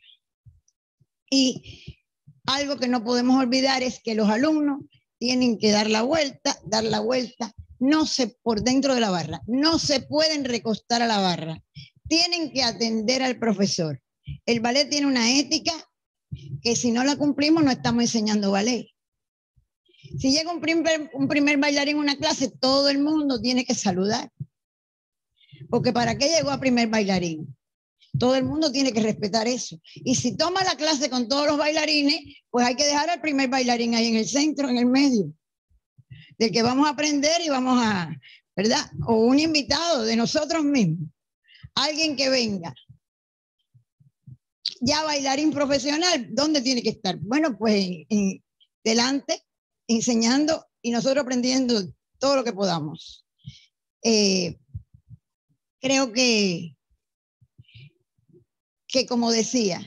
Y algo que no podemos olvidar es que los alumnos tienen que dar la vuelta, no por dentro de la barra, no se pueden recostar a la barra, tienen que atender al profesor. El ballet tiene una ética que si no la cumplimos no estamos enseñando ballet. Si llega un primer bailarín a una clase, todo el mundo tiene que saludar. Porque ¿para qué llegó a primer bailarín? Todo el mundo tiene que respetar eso. Y si toma la clase con todos los bailarines, pues hay que dejar al primer bailarín ahí en el centro, en el medio, del que vamos a aprender y vamos a, ¿verdad? O un invitado de nosotros mismos. Alguien que venga. Ya bailarín profesional, ¿dónde tiene que estar? Bueno, pues delante, enseñando y nosotros aprendiendo todo lo que podamos. Creo que como decía,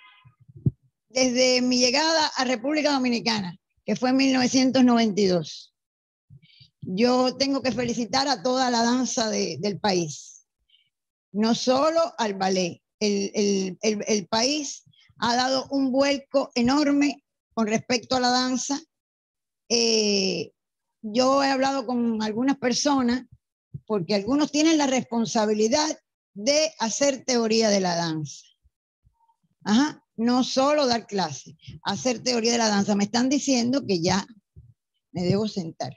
desde mi llegada a República Dominicana, que fue en 1992, yo tengo que felicitar a toda la danza del país, no solo al ballet. El país ha dado un vuelco enorme con respecto a la danza. Yo he hablado con algunas personas, porque algunos tienen la responsabilidad de hacer teoría de la danza. Ajá, no solo dar clase, hacer teoría de la danza. Me están diciendo que ya me debo sentar.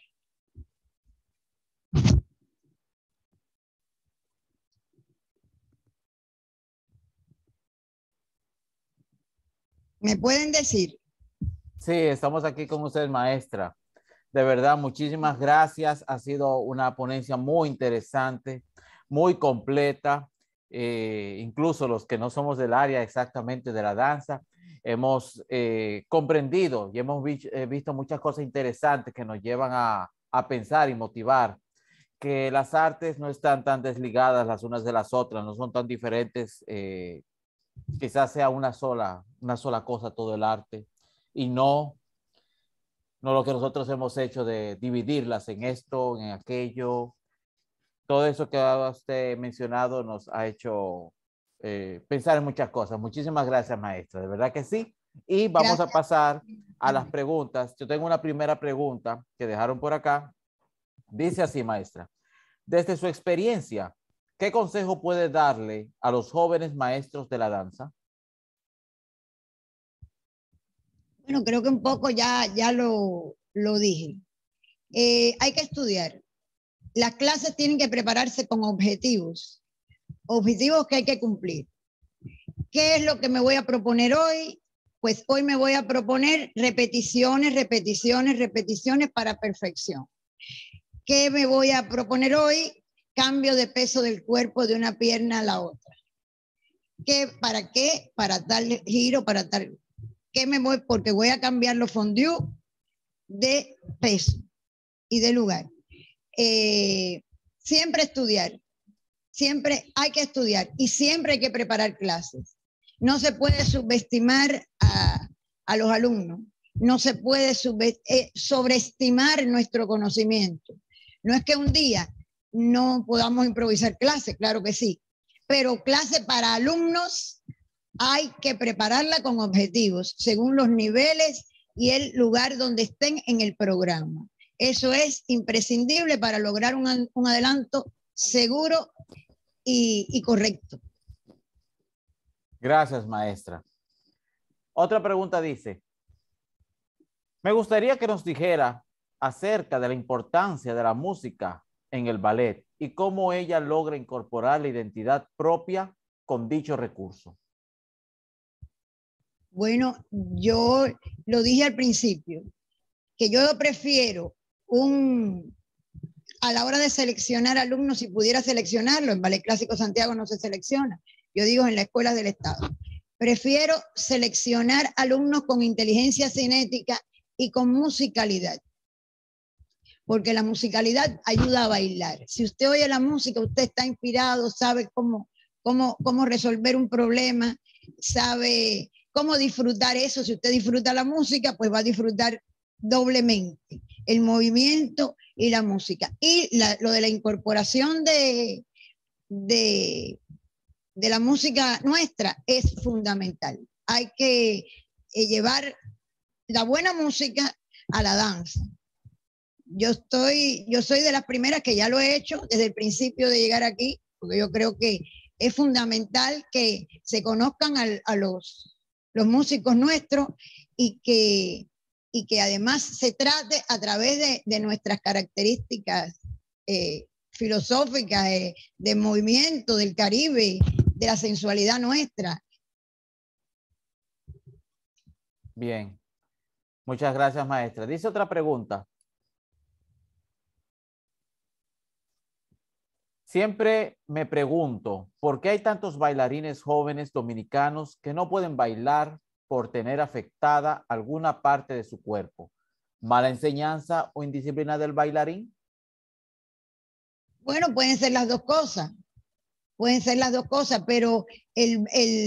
¿Me pueden decir? Sí, estamos aquí con usted, maestra. De verdad, muchísimas gracias. Ha sido una ponencia muy interesante, muy completa. Incluso los que no somos del área exactamente de la danza, hemos comprendido y hemos visto muchas cosas interesantes que nos llevan a pensar y motivar que las artes no están tan desligadas las unas de las otras, no son tan diferentes. Quizás sea una sola cosa todo el arte y no lo que nosotros hemos hecho de dividirlas en esto, en aquello. Todo eso que ha usted mencionado nos ha hecho pensar en muchas cosas. Muchísimas gracias, maestra. De verdad que sí. Y vamos a pasar a las preguntas. Yo tengo una primera pregunta que dejaron por acá. Dice así, maestra. Desde su experiencia, ¿qué consejo puede darle a los jóvenes maestros de la danza? Bueno, creo que un poco ya lo dije. Hay que estudiar. Las clases tienen que prepararse con objetivos que hay que cumplir. ¿Qué es lo que me voy a proponer hoy? Pues hoy me voy a proponer repeticiones, repeticiones, repeticiones para perfección. ¿Qué me voy a proponer hoy? Cambio de peso del cuerpo de una pierna a la otra. ¿Para qué? Para tal giro, para tal... ¿Qué me voy? Porque voy a cambiar los fondos de peso y de lugar. Siempre estudiar. Siempre hay que estudiar y siempre hay que preparar clases. No se puede subestimar a los alumnos. No se puede sobreestimar nuestro conocimiento. No es que un día no podamos improvisar clases, claro que sí, pero clase para alumnos hay que prepararla con objetivos, según los niveles y el lugar donde estén en el programa. Eso es imprescindible para lograr un adelanto seguro y correcto. Gracias, maestra. Otra pregunta dice, me gustaría que nos dijera acerca de la importancia de la música en el ballet y cómo ella logra incorporar la identidad propia con dicho recurso. Bueno, yo lo dije al principio, que yo prefiero a la hora de seleccionar alumnos, si pudiera seleccionarlo, en Ballet Clásico Santiago no se selecciona, yo digo en la escuela del Estado, prefiero seleccionar alumnos con inteligencia cinética y con musicalidad, porque la musicalidad ayuda a bailar. Si usted oye la música, usted está inspirado, sabe cómo resolver un problema, sabe cómo disfrutar eso. Si usted disfruta la música, pues va a disfrutar doblemente el movimiento y la música. Y lo de la incorporación de la música nuestra es fundamental. Hay que llevar la buena música a la danza. Yo soy de las primeras que ya lo he hecho desde el principio de llegar aquí, porque yo creo que es fundamental que se conozcan a los músicos nuestros y que además se trate a través de nuestras características filosóficas, de movimiento del Caribe, de la sensualidad nuestra. Bien, muchas gracias, maestra. Dice otra pregunta. Siempre me pregunto, ¿por qué hay tantos bailarines jóvenes dominicanos que no pueden bailar por tener afectada alguna parte de su cuerpo? ¿Mala enseñanza o indisciplina del bailarín? Bueno, pueden ser las dos cosas. Pueden ser las dos cosas, pero el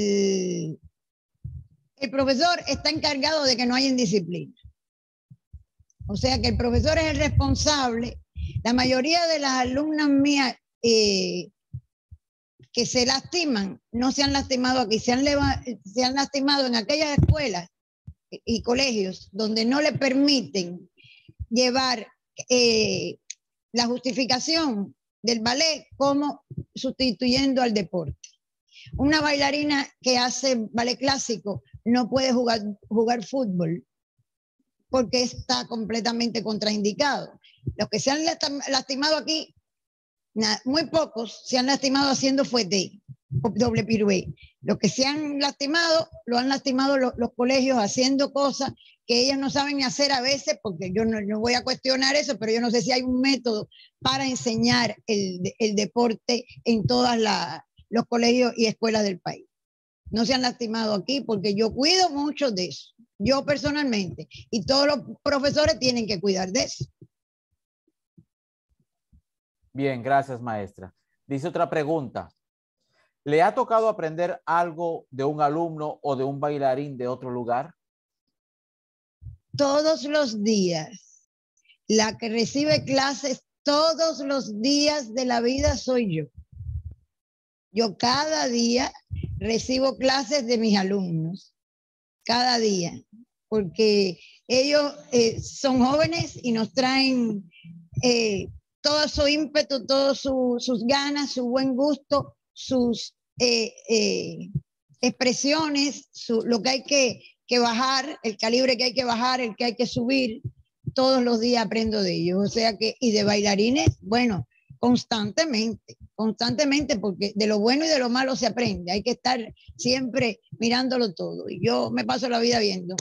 profesor está encargado de que no haya indisciplina. O sea que el profesor es el responsable. La mayoría de las alumnas mías que se lastiman, no se han lastimado aquí, se han lastimado en aquellas escuelas y colegios donde no le permiten llevar la justificación del ballet como sustituyendo al deporte. Una bailarina que hace ballet clásico no puede jugar fútbol porque está completamente contraindicado. Los que se han lastimado aquí, muy pocos se han lastimado haciendo fuete o doble pirué. Los que se han lastimado, lo han lastimado los colegios haciendo cosas que ellos no saben ni hacer a veces, porque yo no voy a cuestionar eso, pero yo no sé si hay un método para enseñar el deporte en todos los colegios y escuelas del país. No se han lastimado aquí porque yo cuido mucho de eso, yo personalmente, y todos los profesores tienen que cuidar de eso. Bien, gracias, maestra. Dice otra pregunta. ¿Le ha tocado aprender algo de un alumno o de un bailarín de otro lugar? Todos los días. La que recibe clases todos los días de la vida soy yo. Yo cada día recibo clases de mis alumnos. Cada día. Porque ellos son jóvenes y nos traen todo su ímpetu, todas sus ganas, su buen gusto, sus expresiones, lo que hay que bajar, el calibre que hay que bajar, el que hay que subir. Todos los días aprendo de ellos. O sea que, y de bailarines, bueno, constantemente. constantemente, porque de lo bueno y de lo malo se aprende. Hay que estar siempre mirándolo todo. Y yo me paso la vida viendo.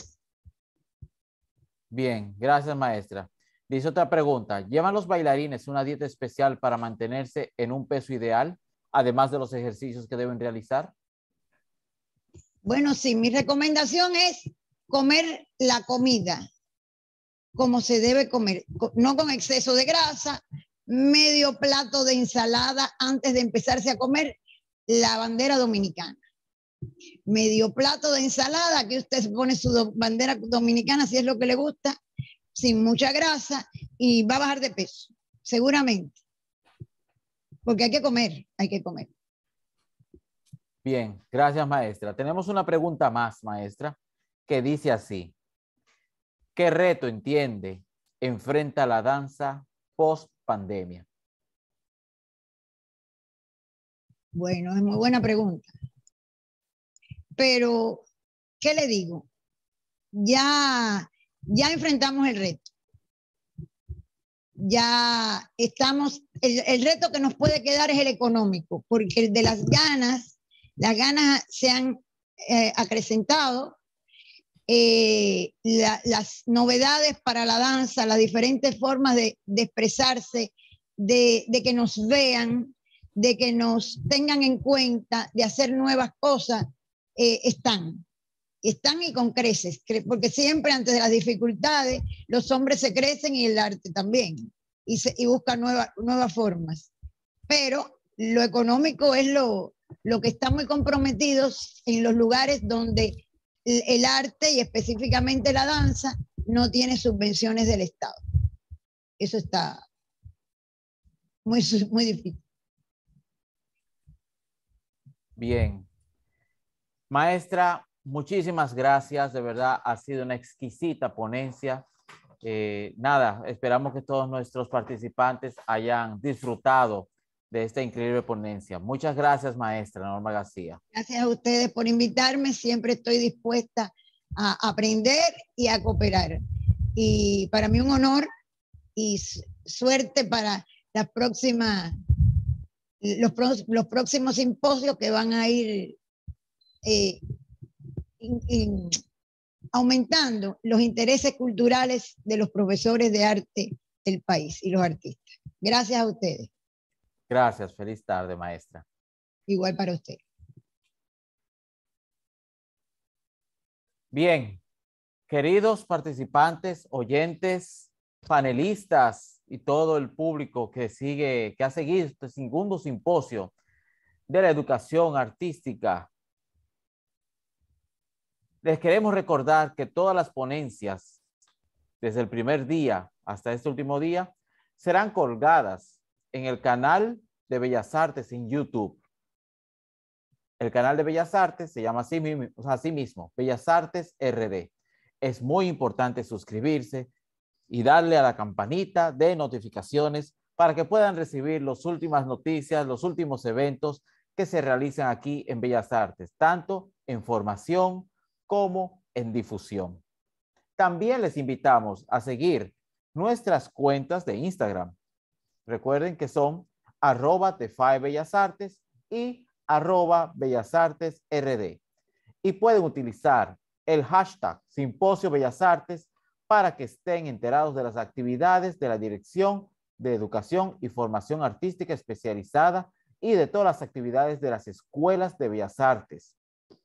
Bien, gracias, maestra. Dice otra pregunta. ¿Llevan los bailarines una dieta especial para mantenerse en un peso ideal, además de los ejercicios que deben realizar? Bueno, sí, mi recomendación es comer la comida como se debe comer, no con exceso de grasa, medio plato de ensalada antes de empezarse a comer la bandera dominicana. Medio plato de ensalada, que usted pone su bandera dominicana si es lo que le gusta, sin mucha grasa, y va a bajar de peso, seguramente. Porque hay que comer, hay que comer. Bien, gracias, maestra. Tenemos una pregunta más, maestra, que dice así. ¿Qué reto enfrenta la danza post pandemia? Bueno, es muy buena pregunta. Pero, ¿qué le digo? Ya enfrentamos el reto. Ya estamos, el reto que nos puede quedar es el económico, porque el de las ganas se han acrecentado. Las novedades para la danza, las diferentes formas de expresarse, de que nos vean, de que nos tengan en cuenta, de hacer nuevas cosas, están y con creces, porque siempre antes de las dificultades los hombres se crecen y el arte también, y buscan nuevas formas. Pero lo económico es lo que está muy comprometidos en los lugares donde el arte y específicamente la danza no tiene subvenciones del Estado. Eso está muy difícil. Bien. Maestra, muchísimas gracias. De verdad, ha sido una exquisita ponencia. Nada, esperamos que todos nuestros participantes hayan disfrutado de esta increíble ponencia. Muchas gracias, maestra Norma García. Gracias a ustedes por invitarme. Siempre estoy dispuesta a aprender y a cooperar. Y para mí un honor y suerte para las próximas, los próximos simposios que van a ir aumentando los intereses culturales de los profesores de arte del país y los artistas. Gracias a ustedes. Gracias. Feliz tarde, maestra. Igual para usted. Bien, queridos participantes, oyentes, panelistas y todo el público que ha seguido este segundo simposio de la educación artística, les queremos recordar que todas las ponencias, desde el primer día hasta este último día, serán colgadas en el canal de Bellas Artes en YouTube. El canal de Bellas Artes se llama así mismo, Bellas Artes RD. Es muy importante suscribirse y darle a la campanita de notificaciones para que puedan recibir las últimas noticias, los últimos eventos que se realizan aquí en Bellas Artes, tanto en formación como en difusión. También les invitamos a seguir nuestras cuentas de Instagram. Recuerden que son @TFAEBellasArtes y @BellasArtesRD. Y pueden utilizar el hashtag Simposio Bellas Artes para que estén enterados de las actividades de la Dirección de Educación y Formación Artística Especializada y de todas las actividades de las escuelas de Bellas Artes.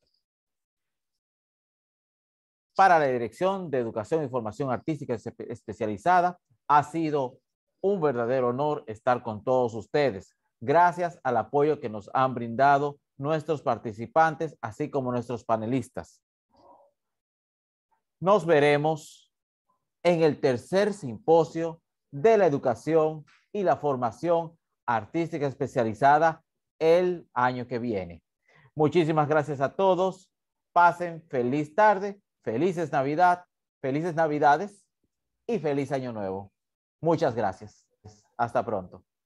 Para la Dirección de Educación y Formación Artística Especializada, ha sido un verdadero honor estar con todos ustedes. Gracias al apoyo que nos han brindado nuestros participantes, así como nuestros panelistas. Nos veremos en el tercer simposio de la educación y la formación artística especializada el año que viene. Muchísimas gracias a todos. Pasen feliz tarde, felices Navidades y feliz Año Nuevo. Muchas gracias. Hasta pronto.